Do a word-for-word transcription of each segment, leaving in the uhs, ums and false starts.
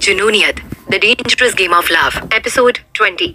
Junooniyat, the dangerous game of love, episode twenty.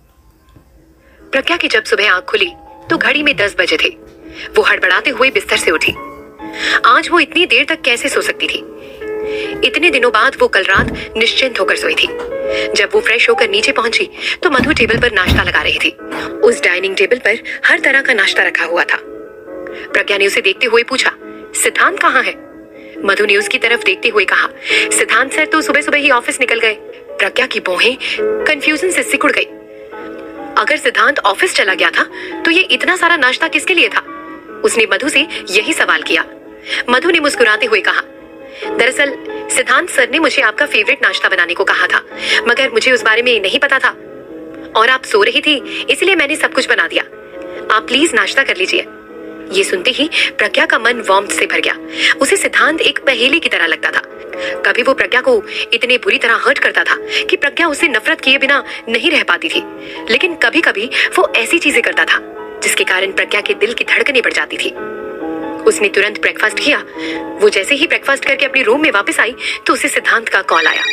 Pragya की जब सुबह आंख खुली तो घड़ी में दस बजे थे। वो हड़बड़ाते हुए बिस्तर से उठी। आज वो इतनी देर तक कैसे सो सकती थी? इतने दिनों बाद वो कल रात निश्चिंत होकर सोई थी। जब वो फ्रेश होकर नीचे पहुंची तो मधु टेबल पर नाश्ता लगा रही थी। उस डाइनिंग टेबल पर हर तरह का नाश्ता रखा हुआ था। प्रज्ञा ने उसे देखते हुए पूछा, सिद्धांत कहाँ है? मधु ने उसकी तरफ देखते हुए कहा, सिद्धांत सर तो सुबह सुबह ही ऑफिस निकल गए। प्रज्ञा की भौहें कंफ्यूजन से सिकुड़ गई। अगर सिद्धांत ऑफिस चला गया था तो ये इतना सारा नाश्ता किसके लिए था? उसने मधु से यही सवाल किया। मधु ने मुस्कुराते हुए कहा, दरअसल सिद्धांत सर ने मुझे आपका फेवरेट नाश्ता बनाने को कहा था, मगर मुझे उस बारे में नहीं पता था और आप सो रही थी, इसलिए मैंने सब कुछ बना दिया। आप प्लीज नाश्ता कर लीजिए। ये सुनते ही प्रज्ञा का मन वार्मथ से भर गया। उसे सिद्धांत एक पहेली की तरह लगता था। कभी वो प्रज्ञा को इतने बुरी तरह हर्ट करता था कि प्रज्ञा उससे नफरत किए बिना नहीं रह पाती थी, लेकिन कभी कभी वो ऐसी चीजें करता था जिसके कारण प्रज्ञा के दिल की धड़कनें बढ़ जाती थी। उसने तुरंत ब्रेकफास्ट किया। वो जैसे ही ब्रेकफास्ट करके अपने रूम में वापस आई तो उसे सिद्धांत का कॉल आया।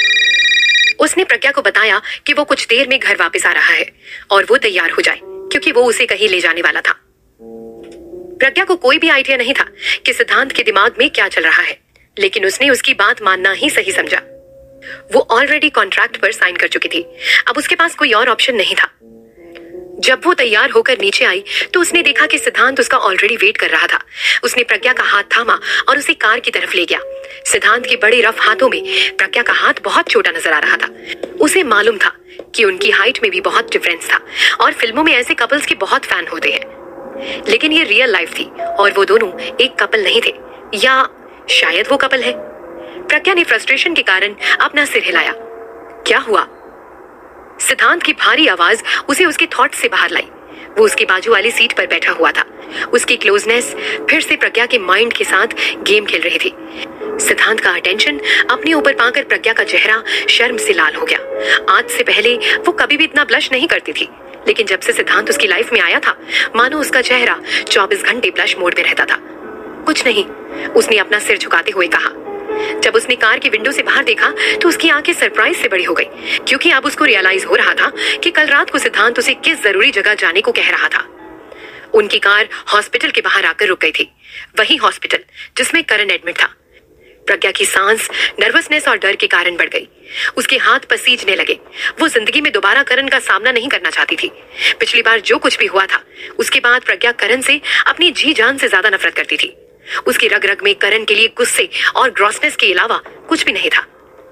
उसने प्रज्ञा को बताया कि वो कुछ देर में घर वापस आ रहा है और वो तैयार हो जाए क्योंकि वो उसे कहीं ले जाने वाला था। प्रज्ञा को कोई भी आइडिया नहीं था कि सिद्धांत के दिमाग में क्या चल रहा है, लेकिन उसने उसकी बात मानना ही सही समझा। वो ऑलरेडी कॉन्ट्रैक्ट पर साइन कर चुकी थी। अब उसके पास कोई और ऑप्शन नहीं था। जब वो तैयार होकर नीचे आई तो उसने देखा कि सिद्धांत उसका ऑलरेडी वेट कर रहा था। उसने प्रज्ञा का हाथ थामा और उसे कार की तरफ ले गया। सिद्धांत के बड़े रफ हाथों में प्रज्ञा का हाथ बहुत छोटा नजर आ रहा था। उसे मालूम था कि उनकी हाइट में भी बहुत डिफरेंस था और फिल्मों में ऐसे कपल्स के बहुत फैन होते हैं, लेकिन ये रियल लाइफ थी और वो दोनों एक कपल नहीं थे, या शायद वो कपल है। प्रज्ञा ने फ्रस्ट्रेशन के कारण अपना सिर हिलाया। क्या हुआ? सिद्धांत की भारी आवाज उसे उसके थॉट से बाहर लाई। वो उसके बाजू वाली सीट पर बैठा हुआ था। उसकी क्लोजनेस फिर से प्रज्ञा के माइंड के साथ गेम खेल रही थी। सिद्धांत का अटेंशन अपने ऊपर पाकर प्रज्ञा का चेहरा शर्म से लाल हो गया। आज से पहले वो कभी भी इतना ब्लश नहीं करती थी, लेकिन जब से सिद्धांत उसकी लाइफ में आया था, मानो उसका चेहरा चौबीस घंटे ब्लश मोड में रहता था। कुछ नहीं, उसने अपना सिर झुकाते हुए कहा। जब उसने कार की विंडो से बाहर देखा तो उसकी आंखें सरप्राइज से बड़ी हो गई, क्योंकि अब उसको रियलाइज हो रहा था कि कल रात को सिद्धांत उसे किस जरूरी जगह जाने को कह रहा था। उनकी कार हॉस्पिटल के बाहर आकर रुक गई थी, वही हॉस्पिटल जिसमें करण एडमिट था। प्रज्ञा की सांस नर्वसनेस और डर के कारण बढ़ गई। उसके हाथ पसीजने लगे। वो जिंदगी में दोबारा करण का सामना नहीं करना चाहती थी। पिछली बार जो कुछ भी हुआ था, उसके बाद प्रज्ञा करण से अपनी जी जान से ज्यादा नफरत करती थी। उसकी रग रग में करण के लिए गुस्से और ग्रॉसनेस के अलावा कुछ भी नहीं था।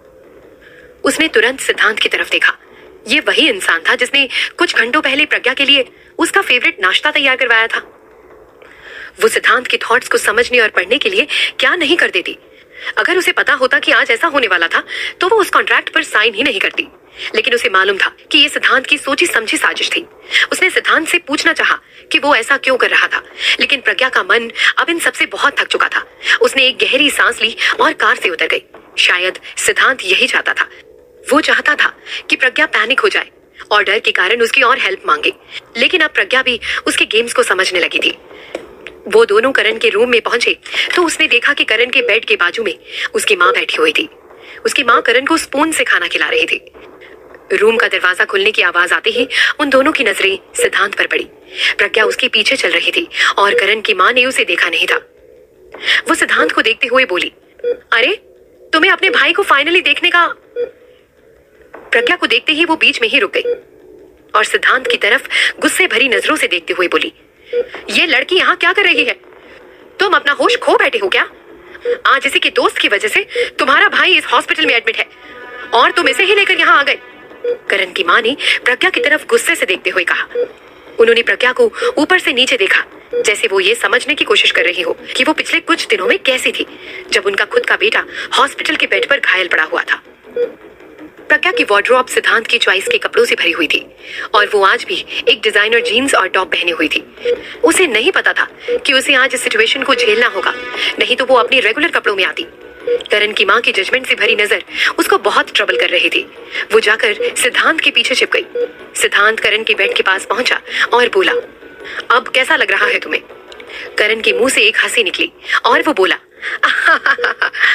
उसने तुरंत सिद्धांत की तरफ देखा। ये वही इंसान था जिसने कुछ घंटों पहले प्रज्ञा के लिए उसका फेवरेट नाश्ता तैयार करवाया था। वो सिद्धांत के थॉट्स को समझने और पढ़ने के लिए क्या नहीं कर देती। अगर उसे पता होता कि आज ऐसा होने वाला था तो वो उस कॉन्ट्रैक्ट पर साइन ही नहीं करती, लेकिन उसे मालूम था कि ये सिद्धांत की सोची समझी साजिश थी। उसने सिद्धांत से पूछना चाहा कि वो ऐसा क्यों कर रहा था, लेकिन प्रज्ञा का मन अब इन सबसे बहुत थक चुका था। उसने एक गहरी सांस ली और कार से उतर गई। शायद सिद्धांत यही चाहता था। वो चाहता था कि प्रज्ञा पैनिक हो जाए और डर के कारण उसकी और हेल्प मांगे, लेकिन अब प्रज्ञा भी उसके गेम्स को समझने लगी थी। वो दोनों करण के रूम में पहुंचे तो उसने देखा कि करण के बेड के बाजू में उसकी माँ बैठी हुई थी। उसकी माँ करण को स्पून से खाना खिला रही थी। रूम का दरवाजा खुलने की आवाज आते ही उन दोनों की नजरें सिद्धांत पर पड़ी। प्रज्ञा उसके पीछे चल रही थी और करण की माँ ने उसे देखा नहीं था। वो सिद्धांत को देखते हुए बोली, अरे तुम्हें अपने भाई को फाइनली देखने का। प्रज्ञा को देखते ही वो बीच में ही रुक गई और सिद्धांत की तरफ गुस्से भरी नजरों से देखते हुए बोली, ये लड़की यहाँ क्या कर रही है? तुम अपना होश खो बैठे हो क्या? आज इसी के दोस्त की वजह से तुम्हारा भाई इस हॉस्पिटल में एडमिट है और तुम इसे ही लेकर यहाँ आ गए। करण की माँ ने प्रज्ञा की तरफ गुस्से से देखते हुए कहा। उन्होंने प्रज्ञा को ऊपर से नीचे देखा, जैसे वो ये समझने की कोशिश कर रही हो कि वो पिछले कुछ दिनों में कैसी थी जब उनका खुद का बेटा हॉस्पिटल के बेड पर घायल पड़ा हुआ था। प्रज्ञा की वार्डरोब सिद्धांत की चॉइस के कपड़ों से भरी हुई थी और वो आज भी एक डिजाइनर जीन्स और टॉप पहने हुई थी। उसे नहीं पता था कि उसे आज इस सिचुएशन को झेलना होगा, नहीं तो वो अपनी रेगुलर कपड़ों में आती। करण की माँ की जजमेंट से भरी नजर उसको बहुत ट्रबल कर रही थी। वो जाकर सिद्धांत के पीछे छिप गई। सिद्धांत करण के बेड के पास पहुंचा और बोला, अब कैसा लग रहा है तुम्हें? करण के मुंह से एक हंसी निकली और वो बोला,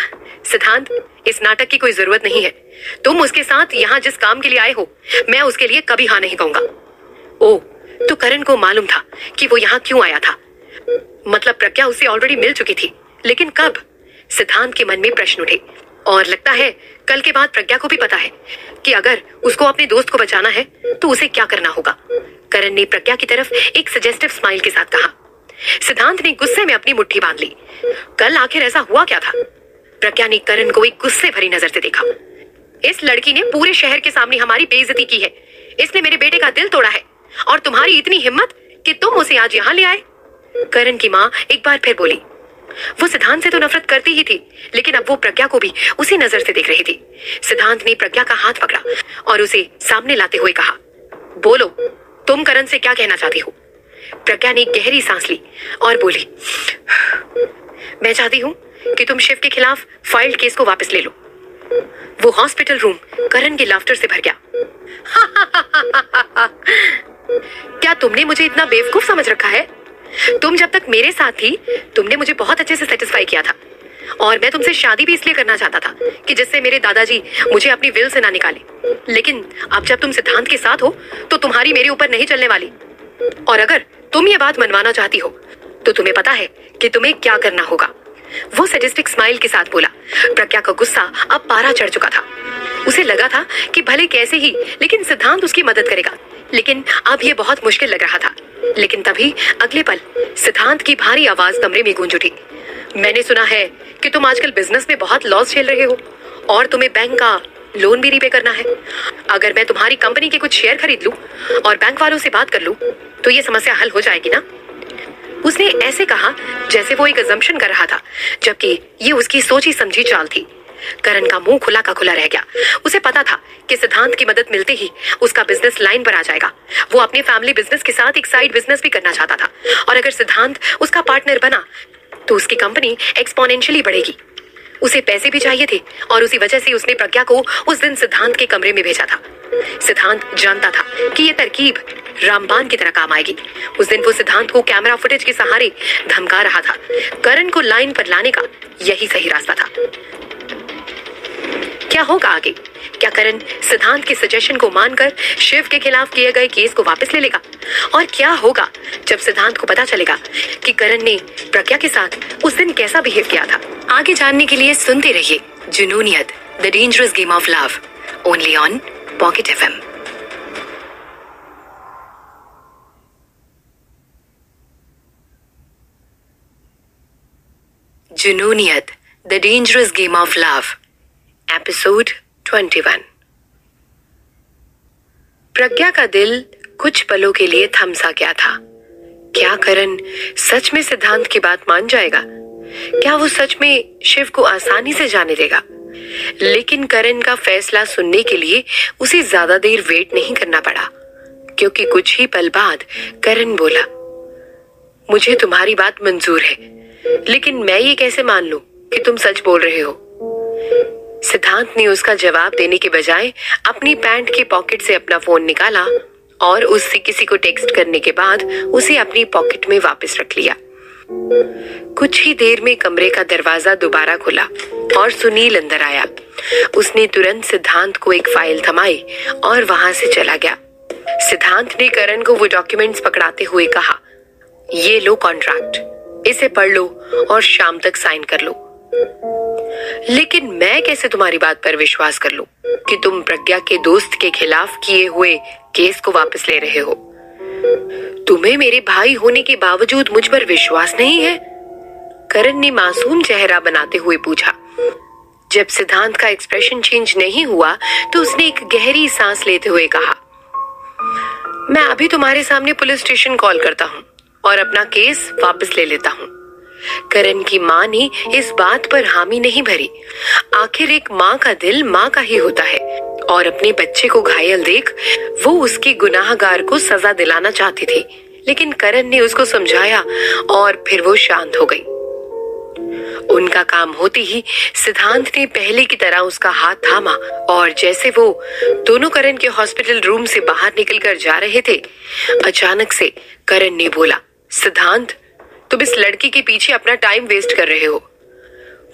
सिद्धांत, इस नाटक की कोई जरूरत नहीं है। तुम उसके साथ यहाँ जिस काम के लिए आए हो, मैं उसके लिए कभी हाँ नहीं कहूंगा। ओ, तो करण को मालूम था कि वो यहाँ क्यों आया था। मतलब प्रज्ञा उससे ऑलरेडी मिल चुकी थी, लेकिन कब? सिद्धांत के मन में प्रश्न उठे। और लगता है कल के बाद प्रज्ञा को भी पता है कि अगर उसको अपने दोस्त को बचाना है तो उसे क्या करना होगा। करण ने प्रज्ञा की तरफ एक सजेस्टिव स्माइल के साथ कहा। सिद्धांत ने गुस्से में अपनी मुट्ठी बांध ली। कल आखिर ऐसा हुआ क्या था? प्रज्ञा ने करण को एक गुस्से भरी नजर से देखा। इस लड़की ने पूरे शहर के सामने हमारी बेइज्जती की है। इसने मेरे बेटे का दिल तोड़ा है और तुम्हारी इतनी हिम्मत कि तुम उसे आज यहाँ ले आए। करण की माँ एक बार फिर बोली। वो सिद्धांत से तो नफरत करती ही थी, लेकिन अब वो प्रज्ञा को भी उसी नजर से देख रही थी। सिद्धांत ने प्रज्ञा का हाथ पकड़ा और उसे सामने लाते हुए कहा, बोलो, तुम करण से क्या कहना चाहती हो? प्रज्ञा ने गहरी सांस ली और बोली, मैं चाहती हूँ कि तुम शिव के खिलाफ फाइल्ड केस को वापस ले लो। वो हॉस्पिटल रूम करण के लाफ्टर से भर गया। क्या तुमने मुझे इतना बेवकूफ समझ रखा है? तुम जब तक मेरे साथ थी, तुमने मुझे बहुत अच्छे से सेटिस्फाई किया था और मैं तुमसे शादी भी इसलिए करना चाहता था कि जिससे मेरे दादाजी मुझे अपनी विल से ना निकाले। लेकिन अब जब तुम सिद्धांत के साथ हो तो तुम्हारी मेरे ऊपर नहीं चलने वाली। और अगर तुम ये बात मनवाना चाहती हो तो तुम्हें पता है कि तुम्हें क्या करना होगा। वो सैडिस्टिक स्माइल के साथ बोला। प्रज्ञा का गुस्सा अब पारा चढ़ चुका था। उसे लगा था कि भले कैसे ही, लेकिन सिद्धांत उसकी मदद करेगा। लेकिन अब ये बहुत मुश्किल लग रहा था। लेकिन तभी अगले पल सिद्धांत की भारी आवाज कमरे में गूंज उठी। मैंने सुना है कि तुम आजकल बिजनेस में बहुत लॉस झेल रहे हो और तुम्हें बैंक का लोन भी रीपे करना है। अगर मैं तुम्हारी कंपनी के कुछ शेयर खरीद लूं और बैंक वालों से बात कर लूं तो ये समस्या हल हो जाएगी ना? उसने ऐसे कहा जैसे वो एक अजम्पशन कर रहा था, जबकि ये उसकी सोची समझी चाल थी। करण का मुंह खुला का खुला रह गया। उसे पता था कि सिद्धांत की मदद मिलते ही उसका बिजनेस लाइन पर आ जाएगा। वो अपने फैमिली बिजनेस के साथ एक साइड बिजनेस भी करना चाहता था और अगर सिद्धांत उसका पार्टनर बना तो उसकी कंपनी एक्सपोनेंशियली बढ़ेगी। उसे पैसे भी चाहिए थे और उसी वजह से उसने प्रज्ञा को उस दिन सिद्धांत के कमरे में भेजा था। सिद्धांत जानता था कि ये तरकीब रामबाण की तरह काम आएगी। उस दिन वो सिद्धांत को कैमरा फुटेज के सहारे धमका रहा था। करण को लाइन पर लाने का यही सही रास्ता था। क्या होगा आगे? क्या करण सिद्धांत के सजेशन को मानकर शिव के खिलाफ किए गए केस को वापस ले लेगा? और क्या होगा जब सिद्धांत को पता चलेगा कि करण ने प्रज्ञा के साथ उस दिन कैसा बिहेव किया था? आगे जानने के लिए सुनते रहिए Junooniyat, the dangerous game of love, only on Pocket FM. Junooniyat, the dangerous game of love, episode इक्कीस। प्रज्ञा का दिल कुछ पलों के लिए थम सा गया था। क्या करण सच में सिद्धांत की बात मान जाएगा? क्या वो सच में शिव को आसानी से जाने देगा? लेकिन करण का फैसला सुनने के लिए उसे ज्यादा देर वेट नहीं करना पड़ा, क्योंकि कुछ ही पल बाद करण बोला, मुझे तुम्हारी बात मंजूर है, लेकिन मैं ये कैसे मान लूं कि तुम सच बोल रहे हो? सिद्धांत ने उसका जवाब देने के बजाय अपनी पैंट के पॉकेट से अपना फोन निकाला और उससे किसी को टेक्स्ट करने के बाद उसे अपनी पॉकेट में वापस रख लिया। कुछ ही देर में कमरे का दरवाजा दोबारा खुला और सुनील अंदर आया। उसने तुरंत सिद्धांत को एक फाइल थमाई और वहां से चला गया। सिद्धांत ने करण को वो डॉक्यूमेंट्स पकड़ाते हुए कहा, ये लो कॉन्ट्रैक्ट, इसे पढ़ लो और शाम तक साइन कर लो। लेकिन मैं कैसे तुम्हारी बात पर विश्वास कर लूं कि तुम प्रज्ञा के दोस्त के खिलाफ किए हुए केस को वापस ले रहे हो? तुम्हें मेरे भाई होने के बावजूद मुझ पर विश्वास नहीं है? करण ने मासूम चेहरा बनाते हुए पूछा। जब सिद्धांत का एक्सप्रेशन चेंज नहीं हुआ तो उसने एक गहरी सांस लेते हुए कहा, मैं अभी तुम्हारे सामने पुलिस स्टेशन कॉल करता हूँ और अपना केस वापस ले लेता हूँ। करण की माँ ने इस बात पर हामी नहीं भरी। आखिर एक माँ का दिल माँ का ही होता है और अपने बच्चे को घायल देख वो उसके गुनाहगार को सजा दिलाना चाहती थी, लेकिन करण ने उसको समझाया और फिर वो शांत हो गई। उनका काम होते ही सिद्धांत ने पहले की तरह उसका हाथ थामा और जैसे वो दोनों करण के हॉस्पिटल रूम से बाहर निकलकर जा रहे थे, अचानक से करण ने बोला, सिद्धांत, तुम इस लड़की के पीछे अपना टाइम वेस्ट कर रहे हो।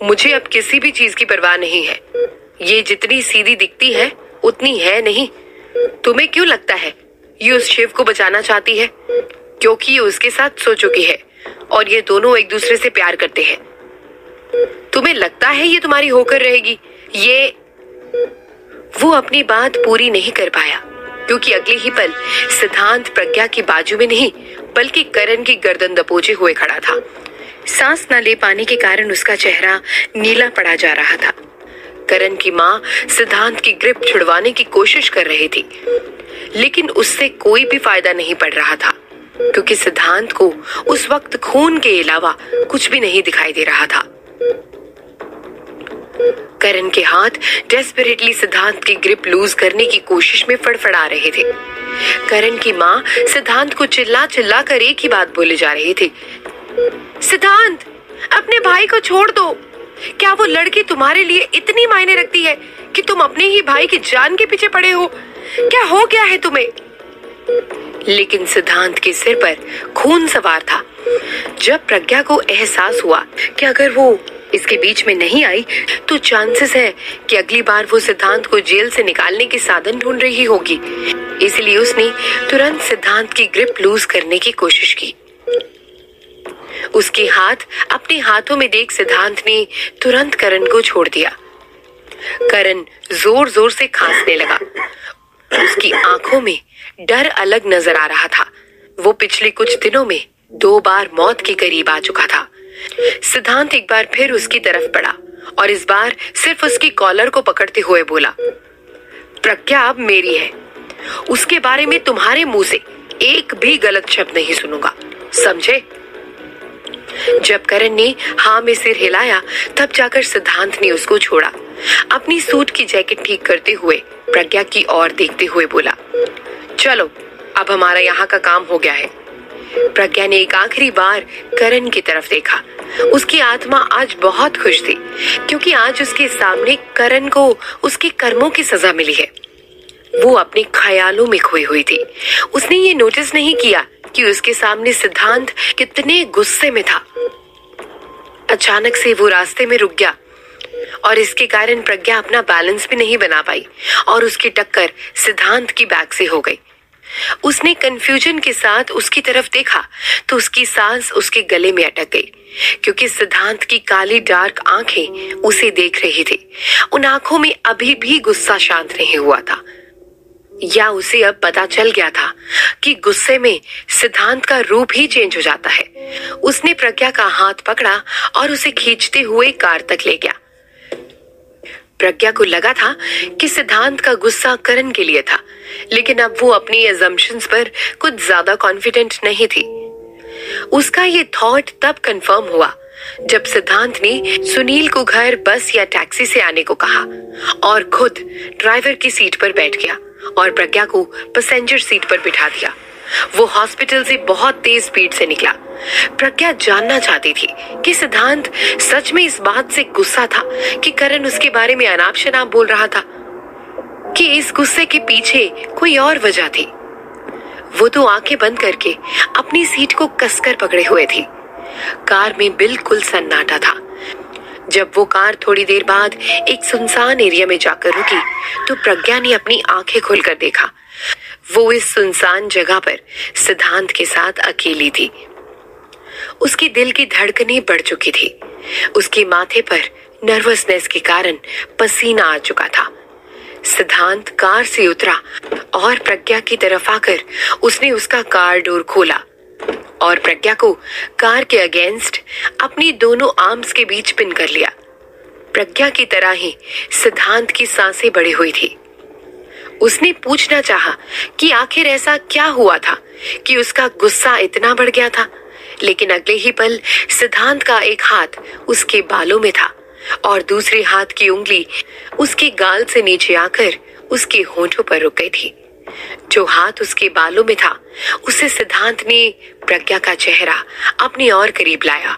मुझे अब किसी भी चीज की परवाह नहीं है। ये जितनी सीधी दिखती है उतनी है नहीं। तुम्हें क्यों लगता है ये उस शिव को बचाना चाहती है? क्योंकि ये उसके साथ सो चुकी है और ये दोनों एक दूसरे से प्यार करते हैं। तुम्हें लगता है ये तुम्हारी होकर रहेगी? ये वो अपनी बात पूरी नहीं कर पाया क्योंकि अगले ही पल सिद्धांत प्रज्ञा की बाजू में नहीं बल्कि करण की गर्दन दबोचे हुए खड़ा था। सांस न ले पाने के कारण उसका चेहरा नीला पड़ा जा रहा था। करण की माँ सिद्धांत की ग्रिप छुड़वाने की कोशिश कर रही थी, लेकिन उससे कोई भी फायदा नहीं पड़ रहा था क्योंकि सिद्धांत को उस वक्त खून के अलावा कुछ भी नहीं दिखाई दे रहा था। करण के हाथ डेस्परेटली सिद्धांत की ग्रिप लूज करने की कोशिश में फड़फड़ा रहे थे। करण की माँ सिद्धांत को चिल्ला चिल्ला कर एक ही बात बोले जा रही थी, सिद्धांत अपने भाई को छोड़ दो। क्या वो लड़की तुम्हारे लिए इतनी मायने रखती है कि तुम अपने ही भाई की जान के पीछे पड़े हो? क्या हो गया है तुम्हें? लेकिन सिद्धांत के सिर पर खून सवार था। जब प्रज्ञा को एहसास हुआ कि अगर वो इसके बीच में नहीं आई तो चांसेस है कि अगली बार वो सिद्धांत को जेल से निकालने के साधन ढूंढ रही होगी, इसलिए उसने तुरंत सिद्धांत की ग्रिप लूज करने की कोशिश की। उसके हाथ अपने हाथों में देख सिद्धांत ने तुरंत करण को छोड़ दिया। करण जोर जोर से खांसने लगा। उसकी आंखों में डर अलग नजर आ रहा था। वो पिछले कुछ दिनों में दो बार मौत के करीब आ चुका था। सिद्धांत एक बार फिर उसकी तरफ बढ़ा और इस बार सिर्फ उसकी कॉलर को पकड़ते हुए बोला, प्रज्ञा अब मेरी है। उसके बारे में तुम्हारे मुंह से एक भी गलत शब्द नहीं सुनूंगा, समझे? जब करण ने हाँ में सिर हिलाया तब जाकर सिद्धांत ने उसको छोड़ा। अपनी सूट की जैकेट ठीक करते हुए प्रज्ञा की ओर देखते हुए बोला, चलो अब हमारा यहाँ का काम हो गया है। प्रज्ञा ने एक आखिरी बार करण की तरफ देखा। उसकी आत्मा आज बहुत खुश थी क्योंकि आज उसके सामने करण को उसके कर्मों की सजा मिली है। वो अपने ख्यालों में खोई हुई थी। उसने ये नोटिस नहीं किया कि उसके सामने सिद्धांत कितने गुस्से में था। अचानक से वो रास्ते में रुक गया और इसके कारण प्रज्ञा अपना बैलेंस भी नहीं बना पाई और उसकी टक्कर सिद्धांत की बैक से हो गई। उसने कंफ्यूजन के साथ उसकी तरफ देखा तो उसकी सांस उसके गले में अटक गई क्योंकि सिद्धांत की काली डार्क आंखें उसे देख रही थी। उन आंखों में अभी भी गुस्सा शांत नहीं हुआ था, या उसे अब पता चल गया था कि गुस्से में सिद्धांत का रूप ही चेंज हो जाता है। उसने प्रज्ञा का हाथ पकड़ा और उसे खींचते हुए कार तक ले गया। प्रज्ञा को लगा था कि सिद्धांत का गुस्सा करण के लिए था, लेकिन अब वो अपनी अजम्पशंस पर कुछ ज्यादा कॉन्फिडेंट नहीं थी। उसका ये थॉट तब कंफर्म हुआ जब सिद्धांत ने सुनील को घर बस या टैक्सी से आने को कहा और खुद ड्राइवर की सीट पर बैठ गया और प्रज्ञा को पैसेंजर सीट पर बिठा दिया। वो हॉस्पिटल से बहुत तेज स्पीड से निकला। प्रज्ञा जानना चाहती थी कि सिद्धांत सच में इस बात से गुस्सा था कि करण उसके बारे में अनाप शनाप बोल रहा था, कि इस गुस्से के पीछे कोई और वजह थी। वो तो आंखें बंद करके अपनी सीट को कसकर पकड़े हुए थी। कार में बिल्कुल सन्नाटा था। जब वो कार थोड़ी देर बाद एक सुनसान एरिया में जाकर रुकी तो प्रज्ञा ने अपनी आंखें खोलकर देखा। वो इस सुनसान जगह पर सिद्धांत के साथ अकेली थी। उसके दिल की धड़कनें बढ़ चुकी थी। उसके माथे पर नर्वसनेस के कारण पसीना आ चुका था। सिद्धांत कार से उतरा और प्रज्ञा की तरफ आकर उसने उसका कार डोर खोला और प्रज्ञा को कार के अगेंस्ट अपनी दोनों आर्म्स के बीच पिन कर लिया। प्रज्ञा की तरह ही सिद्धांत की सांसें बढ़ी हुई थी। उसने पूछना चाहा कि आखिर ऐसा क्या हुआ था कि उसका गुस्सा इतना बढ़ गया था, लेकिन अगले ही पल सिद्धांत का एक हाथ उसके बालों में था और दूसरे हाथ की उंगली उसके गाल से नीचे आकर उसके होंठों पर रुक गई थी। जो हाथ उसके बालों में था उसे सिद्धांत ने प्रज्ञा का चेहरा अपनी और करीब लाया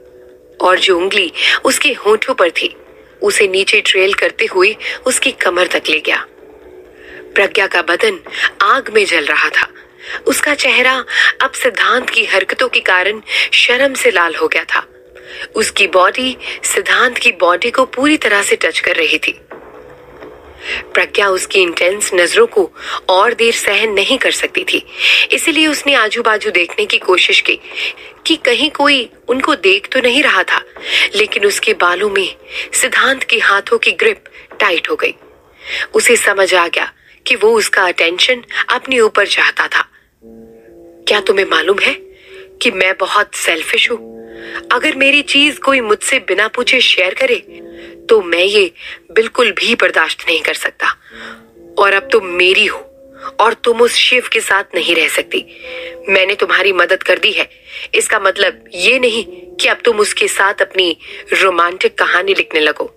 और जो उंगली उसके होंठों पर थी उसे नीचे ट्रेल करते हुए उसकी कमर तक ले गया। प्रज्ञा का बदन आग में जल रहा था। उसका चेहरा अब सिद्धांत की हरकतों के कारण शर्म से लाल हो गया था। उसकी बॉडी सिद्धांत की बॉडी को पूरी तरह से टच कर रही थी। प्रज्ञा उसकी इंटेंस नजरों को और देर सहन नहीं कर सकती थी, इसलिए उसने आजू बाजू देखने की कोशिश की कि कहीं कोई उनको देख तो नहीं रहा था, लेकिन उसके बालों में सिद्धांत के हाथों की ग्रिप टाइट हो गई। उसे समझ आ गया कि वो उसका अटेंशन अपने ऊपर चाहता था। क्या तुम्हें मालूम है कि मैं बहुत सेल्फिश हूं? अगर मेरी चीज कोई मुझसे बिना पूछे शेयर करे तो मैं ये बिल्कुल भी बर्दाश्त नहीं कर सकता। और अब तुम मेरी हो और तुम उस शिव के साथ नहीं रह सकती। मैंने तुम्हारी मदद कर दी है, इसका मतलब ये नहीं कि अब तुम उसके साथ अपनी रोमांटिक कहानी लिखने लगो।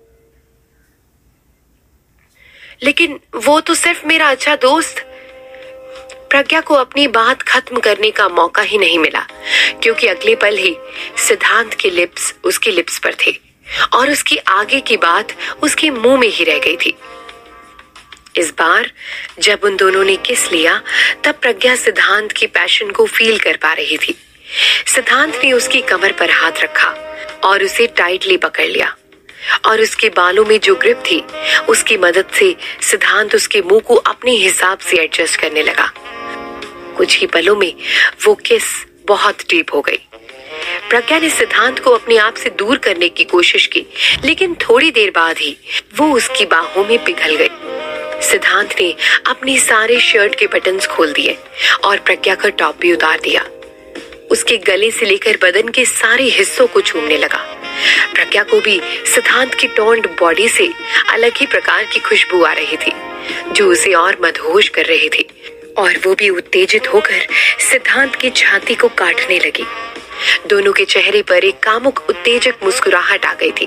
लेकिन वो तो सिर्फ मेरा अच्छा दोस्त। प्रज्ञा को अपनी बात खत्म करने का मौका ही नहीं मिला, क्योंकि अगले पल ही सिद्धांत के लिप्स उसके लिप्स पर थे और उसकी आगे की बात उसके मुंह में ही रह गई थी। इस बार जब उन दोनों ने किस लिया, तब प्रज्ञा सिद्धांत की पैशन को फील कर पा रही थी। सिद्धांत ने उसकी कमर पर हाथ रखा और उसे टाइटली पकड़ लिया, और उसके बालों में जो ग्रिप थी उसकी मदद से सिद्धांत उसके मुंह को अपने हिसाब से एडजस्ट करने लगा। कुछ ही पलों में वो किस बहुत डीप हो गई। प्रज्ञा ने सिद्धांत को अपने आप से दूर करने की कोशिश की, लेकिन थोड़ी देर बाद ही वो उसकी बाहों में पिघल गई। सिद्धांत ने अपने सारे शर्ट के बटन्स खोल दिए और प्रज्ञा का टॉप भी उतार दिया। उसके गले से लेकर बदन के सारे हिस्सों को चूमने लगा। प्रज्ञा को भी सिद्धांत की टोन्ड बॉडी से अलग ही प्रकार की खुशबू आ रही थी, जो उसे और मदहोश कर रही थी, और वो भी उत्तेजित होकर सिद्धांत की छाती को काटने लगी। दोनों के चेहरे पर एक कामुक उत्तेजक मुस्कुराहट आ गई थी।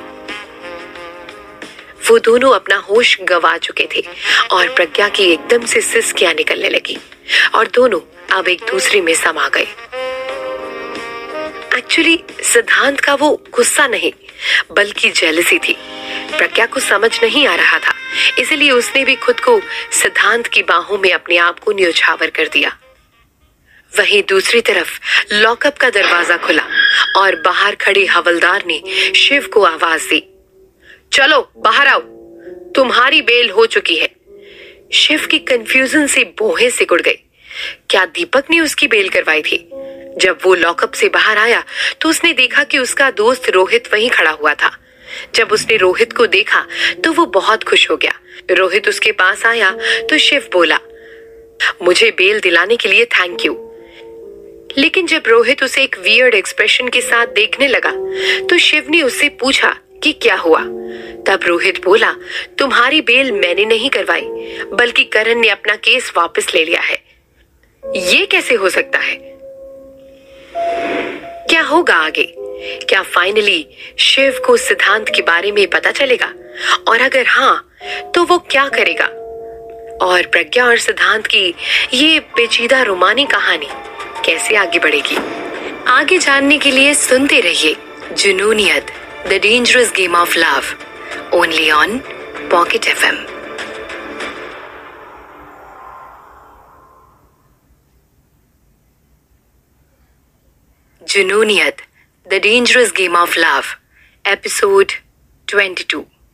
वो दोनों अपना होश गंवा चुके थे और प्रज्ञा की एकदम से सिसकियां निकलने लगी और दोनों अब एक दूसरे में समा गए। एक्चुअली सिद्धांत का वो गुस्सा नहीं बल्कि जेलसी थी। प्रज्ञा को समझ नहीं आ रहा था, इसलिए उसने भी खुद को सिद्धांत की बाहों में अपने आप को न्योछावर कर दिया। वहीं दूसरी तरफ लॉकअप का दरवाजा खुला और बाहर खड़े हवलदार ने शिव को आवाज दी, चलो बाहर आओ, तुम्हारी बेल हो चुकी है। शिव की कंफ्यूजन से बोहें सिकुड़ गई। क्या दीपक ने उसकी बेल करवाई थी? जब वो लॉकअप से बाहर आया तो उसने देखा कि उसका दोस्त रोहित वहीं खड़ा हुआ था। जब उसने रोहित को देखा तो वो बहुत खुश हो गया। रोहित उसके पास आया तो शिव बोला, मुझे बेल दिलाने के लिए थैंक यू। लेकिन जब रोहित उसे एक वियर्ड एक्सप्रेशन के साथ देखने लगा तो शिव ने उससे पूछा कि क्या हुआ। तब रोहित बोला, तुम्हारी बेल मैंने नहीं करवाई, बल्कि करण ने अपना केस वापस ले लिया है। ये कैसे हो सकता है? क्या होगा आगे? क्या फाइनली शिव को सिद्धांत के बारे में पता चलेगा? और अगर हाँ तो वो क्या करेगा? और प्रज्ञा और सिद्धांत की ये पेचीदा रोमानी कहानी कैसे आगे बढ़ेगी? आगे जानने के लिए सुनते रहिए Junooniyat, the dangerous game of love, only on Pocket F M. Junooniyat, the dangerous game of love, episode बाईस।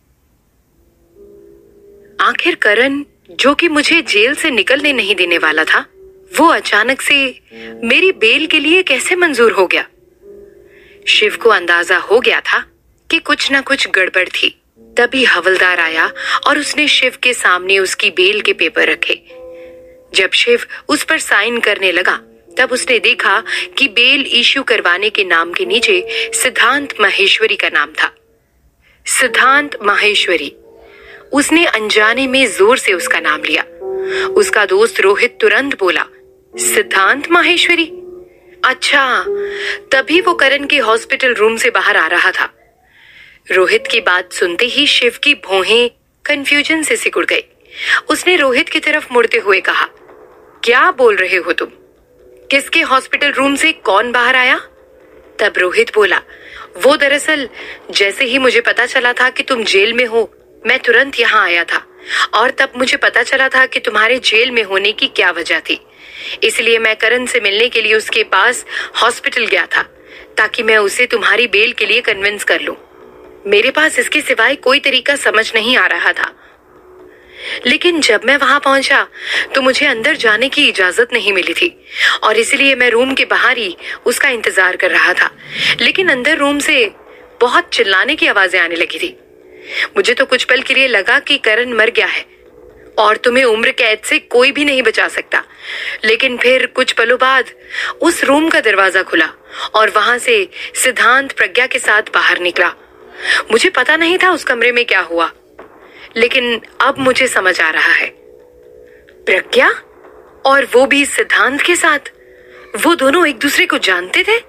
आखिर करण, जो कि मुझे जेल से निकलने नहीं देने वाला था, वो अचानक से मेरी बेल के लिए कैसे मंजूर हो गया? शिव को अंदाजा हो गया था कि कुछ ना कुछ गड़बड़ थी। तभी हवलदार आया और उसने शिव के सामने उसकी बेल के पेपर रखे। जब शिव उस पर साइन करने लगा तब उसने देखा कि बेल इश्यू करवाने के नाम के नीचे सिद्धांत माहेश्वरी का नाम था। सिद्धांत माहेश्वरी। उसने अनजाने में जोर से उसका नाम लिया। उसका दोस्त रोहित तुरंत बोला, सिद्धांत माहेश्वरी? अच्छा, तभी वो करण के हॉस्पिटल रूम से बाहर आ रहा था। रोहित की बात सुनते ही शिव की भौहें कंफ्यूजन से सिकुड़ गई। उसने रोहित की तरफ मुड़ते हुए कहा, क्या बोल रहे हो तुम? किसके हॉस्पिटल रूम से कौन बाहर आया? तब रोहित बोला, वो दरअसल जैसे ही मुझे पता चला था कि तुम जेल में हो, मैं तुरंत यहाँ आया था और तब मुझे पता चला था कि तुम्हारे जेल में होने की क्या वजह थी। इसलिए मैं करण से मिलने के लिए उसके पास हॉस्पिटल गया था। ताकि मैं उसे तुम्हारी बेल के लिए कन्विंस कर लूं। मेरे पास इसके सिवाय कोई तरीका समझ नहीं आ रहा था। लेकिन जब मैं वहां पहुंचा तो मुझे अंदर जाने की इजाजत नहीं मिली थी और इसलिए मैं रूम के बाहर ही उसका इंतजार कर रहा था। लेकिन अंदर रूम से बहुत चिल्लाने की आवाजें आने लगी थी। मुझे तो कुछ पल के लिए लगा कि करण मर गया है और तुम्हें उम्र कैद से कोई भी नहीं बचा सकता। लेकिन फिर कुछ पलों बाद उस रूम का दरवाजा खुला और वहां से सिद्धांत प्रज्ञा के साथ बाहर निकला। मुझे पता नहीं था उस कमरे में क्या हुआ, लेकिन अब मुझे समझ आ रहा है। प्रज्ञा और वो भी सिद्धांत के साथ, वो दोनों एक दूसरे को जानते थे।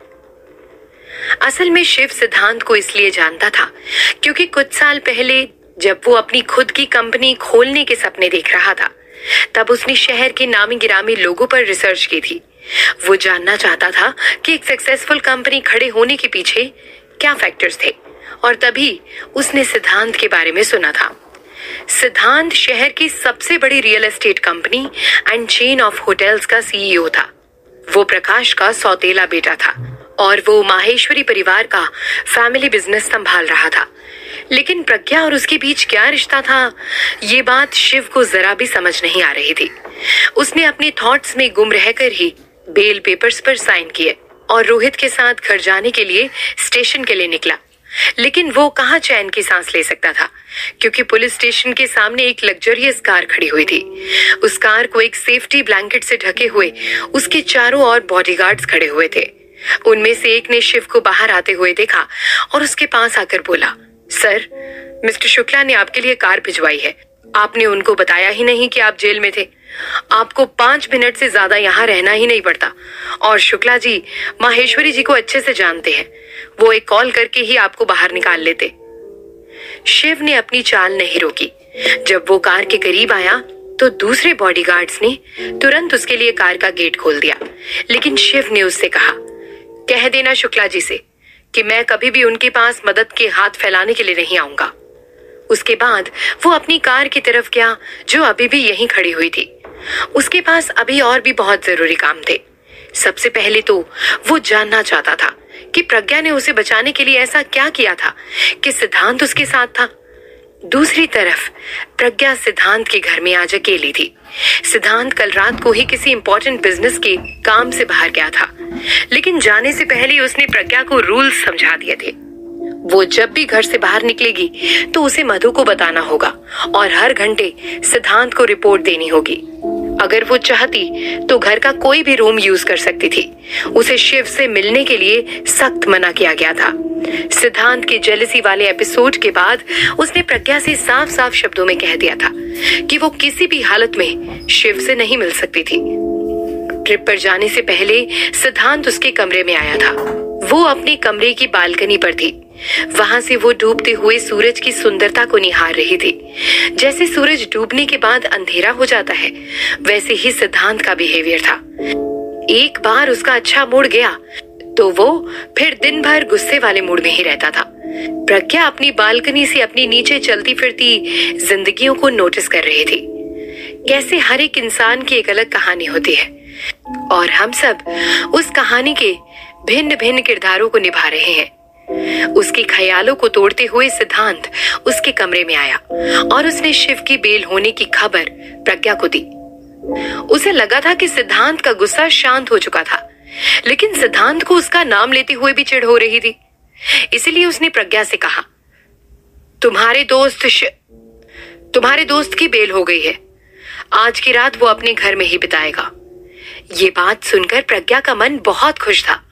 असल में शिव सिद्धांत को इसलिए जानता था क्योंकि कुछ साल पहले जब वो अपनी खुद की कंपनी खोलने के सपने देख रहा था, तब उसने शहर के नामी गिरामी लोगों पर रिसर्च की थी। वो जानना चाहता था कि एक सक्सेसफुल कंपनी खड़े होने के पीछे क्या फैक्टर्स थे, और तभी उसने सिद्धांत के बारे में सुना था। सिद्धांत शहर की सबसे बड़ी real estate company and chain of hotels का सीईओ था। वो प्रकाश का सौतेला बेटा था और वो माहेश्वरी परिवार का फैमिली बिजनेस संभाल रहा था। लेकिन प्रज्ञा और उसके बीच क्या रिश्ता था, ये बात शिव को जरा भी समझ नहीं आ रही थी। उसने अपने थॉट्स में गुम रहकर ही बेल पेपर्स पर साइन किए और रोहित के साथ घर जाने के लिए स्टेशन के लिए निकला। लेकिन वो कहाँ चैन की सांस ले सकता था, क्योंकि पुलिस स्टेशन के सामने एक लग्जरियस कार खड़ी हुई थी। उस कार को एक सेफ्टी ब्लैंकेट से ढके हुए उसके चारों ओर बॉडीगार्ड्स खड़े हुए थे। उनमें से एक ने शिव को बाहर आते हुए देखा और उसके पास आकर बोला, सर, मिस्टर शुक्ला ने आपके लिए कार भिजवाई है। आपने उनको बताया ही नहीं कि आप जेल में थे। आपको पांच मिनट से ज्यादा यहाँ रहना ही नहीं पड़ता। और शुक्ला जी माहेश्वरी जी को अच्छे से जानते हैं, वो एक कॉल करके ही आपको बाहर निकाल लेते। शिव ने अपनी चाल नहीं रोकी। जब वो कार के करीब आया तो दूसरे बॉडीगार्ड्स ने तुरंत उसके लिए कार का गेट खोल दिया। लेकिन शिव ने उससे कहा, कह देना शुक्ला जी से कि मैं कभी भी उनके पास मदद के हाथ फैलाने के लिए नहीं आऊंगा। उसके बाद वो अपनी कार की तरफ गया जो अभी भी यहीं खड़ी हुई थी। उसके पास अभी और भी बहुत जरूरी काम थे। सबसे पहले तो वो जानना चाहता था कि प्रज्ञा ने उसे बचाने के लिए ऐसा क्या किया था कि सिद्धांत उसके साथ था। दूसरी तरफ प्रज्ञा सिद्धांत के घर में आज अकेली थी। सिद्धांत कल रात को ही किसी इंपॉर्टेंट बिजनेस के काम से बाहर गया था, लेकिन जाने से पहले उसने प्रज्ञा को रूल्स समझा दिए थे। वो जब भी घर से बाहर निकलेगी तो उसे मधु को बताना होगा और हर घंटे सिद्धांत को रिपोर्ट देनी होगी। अगर वो चाहती तो घर का कोई भी रूम यूज कर सकती थी। उसे शिव से मिलने के लिए सख्त मना किया गया था। सिद्धांत के जेलसी वाले एपिसोड के बाद उसने प्रज्ञा से साफ साफ शब्दों में कह दिया था कि वो किसी भी हालत में शिव से नहीं मिल सकती थी। ट्रिप पर जाने से पहले सिद्धांत उसके कमरे में आया था। वो अपने कमरे की बालकनी पर थी। वहां से वो डूबते हुए सूरज की सुंदरता को निहार रही थी। जैसे सूरज डूबने के बाद अंधेरा हो जाता है, वैसे ही सिद्धांत का बिहेवियर था। एक बार उसका अच्छा मूड गया तो वो फिर दिन भर गुस्से वाले मूड में ही रहता था। प्रज्ञा अपनी बालकनी से अपनी नीचे चलती फिरती जिंदगियों को नोटिस कर रही थी। कैसे हर एक इंसान की एक अलग कहानी होती है और हम सब उस कहानी के भिन्न भिन्न किरदारों को निभा रहे हैं। उसके ख्यालों को तोड़ते हुए सिद्धांत उसके कमरे में आया और उसने शिव की बेल होने की खबर प्रज्ञा को दी। उसे लगा था कि सिद्धांत का गुस्सा शांत हो चुका था, लेकिन सिद्धांत को उसका नाम लेते हुए भी चिढ़ हो रही थी। इसलिए उसने प्रज्ञा से कहा, तुम्हारे दोस्त श... तुम्हारे दोस्त की बेल हो गई है। आज की रात वो अपने घर में ही बिताएगा। ये बात सुनकर प्रज्ञा का मन बहुत खुश था।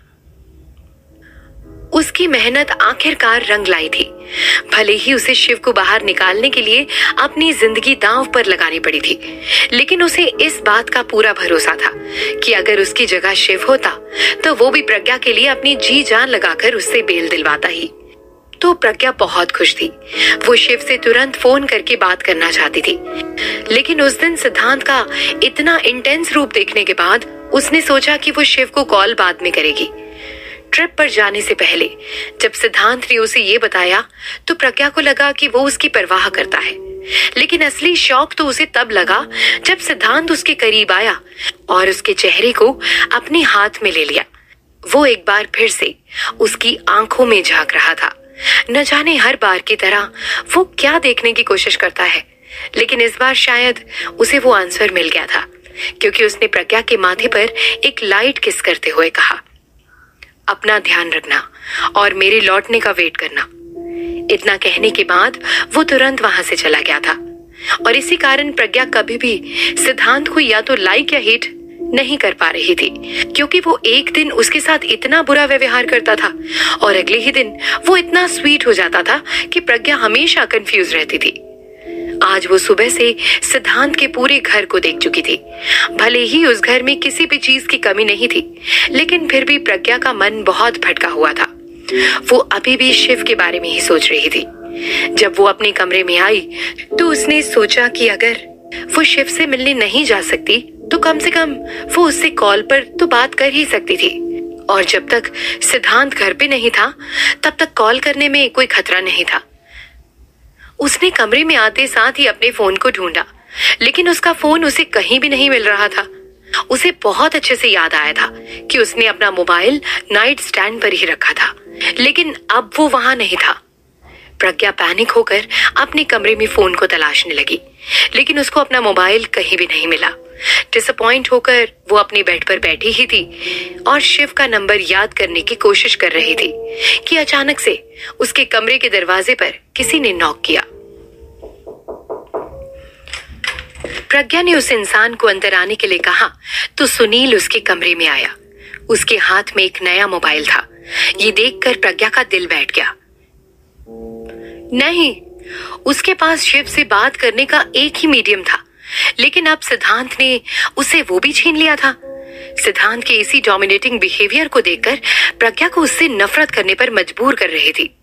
उसकी मेहनत आखिरकार रंग लाई थी। भले ही उसे शिव को बाहर निकालने के लिए अपनी जिंदगी दांव पर लगानी पड़ी थी, लेकिन उसे इस बात का पूरा भरोसा था कि अगर उसकी जगह शिव होता तो वो भी प्रज्ञा के लिए अपनी जी जान लगाकर उससे बेल दिलवाता ही। तो प्रज्ञा बहुत खुश थी। वो शिव से तुरंत फोन करके बात करना चाहती थी, लेकिन उस दिन सिद्धांत का इतना इंटेंस रूप देखने के बाद उसने सोचा कि वो शिव को कॉल बाद में करेगी। ट्रिप पर जाने से पहले जब सिद्धांत ने उसे ये बताया तो प्रज्ञा को लगा कि वो उसकी परवाह करता है, लेकिन असली शौक तो उसे तब लगा जब सिद्धांत उसके करीब आया और उसके चेहरे को अपने हाथ में ले लिया। वो एक बार फिर से उसकी आंखों में झांक रहा था। न जाने हर बार की तरह वो क्या देखने की कोशिश करता है, लेकिन इस बार शायद उसे वो आंसर मिल गया था, क्योंकि उसने प्रज्ञा के माथे पर एक लाइट किस करते हुए कहा, अपना ध्यान रखना और मेरे लौटने का वेट करना। इतना कहने के बाद वो तुरंत वहां से चला गया था और इसी कारण प्रज्ञा कभी भी सिद्धांत को या तो लाइक या हेट नहीं कर पा रही थी, क्योंकि वो एक दिन उसके साथ इतना बुरा व्यवहार करता था और अगले ही दिन वो इतना स्वीट हो जाता था कि प्रज्ञा हमेशा कंफ्यूज रहती थी। आज वो सुबह से सिद्धांत के पूरे घर को देख चुकी थी। भले ही उस घर में किसी भी चीज की कमी नहीं थी, लेकिन फिर भी प्रज्ञा का मन बहुत भटका हुआ था। वो अभी भी शिव के बारे में ही सोच रही थी। जब वो अपने कमरे में आई तो उसने सोचा कि अगर वो शिव से मिलने नहीं जा सकती तो कम से कम वो उससे कॉल पर तो बात कर ही सकती थी, और जब तक सिद्धांत घर पे नहीं था तब तक कॉल करने में कोई खतरा नहीं था। उसने कमरे में आते साथ ही अपने फोन को ढूंढा, लेकिन उसका फोन उसे कहीं भी नहीं मिल रहा था। उसे बहुत अच्छे से याद आया था कि उसने अपना मोबाइल नाइट स्टैंड पर ही रखा था, लेकिन अब वो वहां नहीं था। प्रज्ञा पैनिक होकर अपने कमरे में फोन को तलाशने लगी, लेकिन उसको अपना मोबाइल कहीं भी नहीं मिला। डिसअपॉइंट होकर वो अपने बेड पर बैठी ही थी और शिव का नंबर याद करने की कोशिश कर रही थी कि अचानक से उसके कमरे के दरवाजे पर किसी ने नॉक किया। प्रज्ञा ने उस इंसान को अंदर आने के लिए कहा तो सुनील उसके कमरे में आया। उसके हाथ में एक नया मोबाइल था। ये देखकर प्रज्ञा का दिल बैठ गया। नहीं, उसके पास शिव से बात करने का एक ही मीडियम था, लेकिन अब सिद्धांत ने उसे वो भी छीन लिया था। सिद्धांत के इसी डोमिनेटिंग बिहेवियर को देखकर प्रज्ञा को उससे नफरत करने पर मजबूर कर रही थी।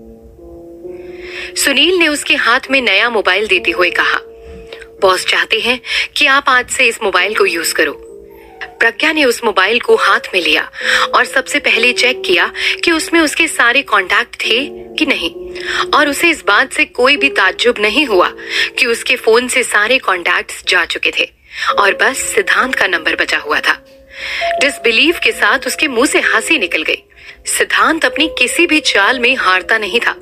सुनील ने उसके हाथ में नया मोबाइल देते हुए कहा, बॉस चाहते हैं कि आप आज से इस मोबाइल को यूज करो। प्रज्ञा ने उस मोबाइल को हाथ में लिया और सबसे पहले चेक किया कि उसमें उसके सारे कॉन्टैक्ट थे कि नहीं, और उसे इस बात से कोई भी ताज्जुब नहीं हुआ कि उसके फोन से सारे कॉन्टैक्ट्स जा चुके थे और बस सिद्धांत का नंबर बचा हुआ था। डिसबिलीव के साथ उसके मुंह से हंसी निकल गई। सिद्धांत अपनी किसी भी चाल में हारता नहीं था।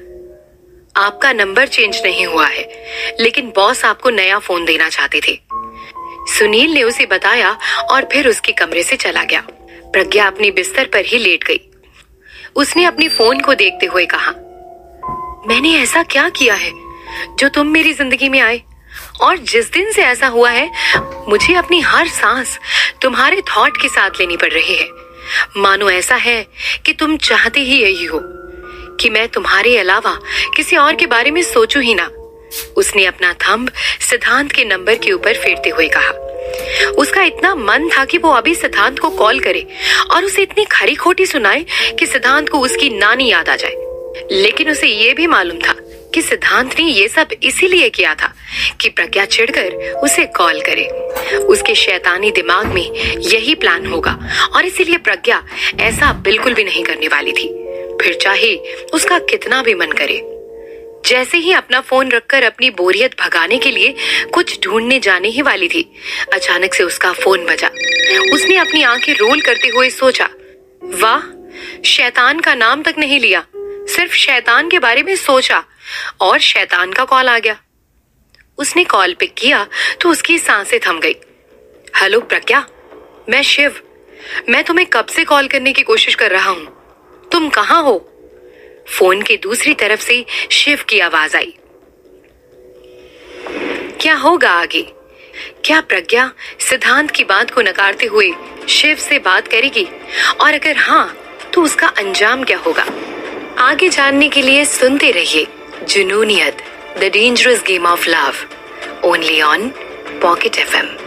आपका नंबर चेंज नहीं हुआ है, लेकिन बॉस आपको नया फोन देना चाहते थे, सुनील ने उसे बताया और फिर उसके कमरे से चला गया। प्रज्ञा अपने बिस्तर पर ही लेट गई। उसने अपने फोन को देखते हुए कहा, मैंने ऐसा क्या किया है जो तुम मेरी जिंदगी में आए, और जिस दिन से ऐसा हुआ है मुझे अपनी हर सांस तुम्हारे थॉट के साथ लेनी पड़ रही है। मानो ऐसा है कि तुम चाहते ही यही हो कि मैं तुम्हारे अलावा किसी और के बारे में सोचूं ही ना। उसने अपना थंब सिद्धांत के नंबर के ऊपर फेरते हुए कहा। उसका इतना मन था कि वो अभी सिद्धांत को कॉल करे और उसे इतनी खरी खोटी सुनाए कि सिद्धांत को उसकी नानी याद आ जाए, लेकिन उसे ये भी मालूम था कि सिद्धांत ने ये सब इसीलिए किया था कि प्रज्ञा चिढ़कर उसे कॉल करे। उसके शैतानी दिमाग में यही प्लान होगा और इसीलिए प्रज्ञा ऐसा बिल्कुल भी नहीं करने वाली थी, फिर चाहे उसका कितना भी मन करे। जैसे ही अपना फोन रखकर अपनी बोरियत भगाने के लिए कुछ ढूंढने जाने ही वाली थी, अचानक से उसका फोन बजा। उसने अपनी आंखें रोल करते हुए सोचा, वाह, शैतान का नाम तक नहीं लिया, सिर्फ शैतान के बारे में सोचा और शैतान का कॉल आ गया। उसने कॉल पिक किया तो उसकी सांसें थम गई। हेलो प्रज्ञा, मैं शिव। मैं तुम्हें कब से कॉल करने की कोशिश कर रहा हूं, तुम कहां हो? फोन के दूसरी तरफ से शिव की आवाज आई। क्या होगा आगे? क्या प्रज्ञा सिद्धांत की बात को नकारते हुए शिव से बात करेगी, और अगर हाँ तो उसका अंजाम क्या होगा? आगे जानने के लिए सुनते रहिए Junooniyat, the dangerous game of love, only on Pocket F M.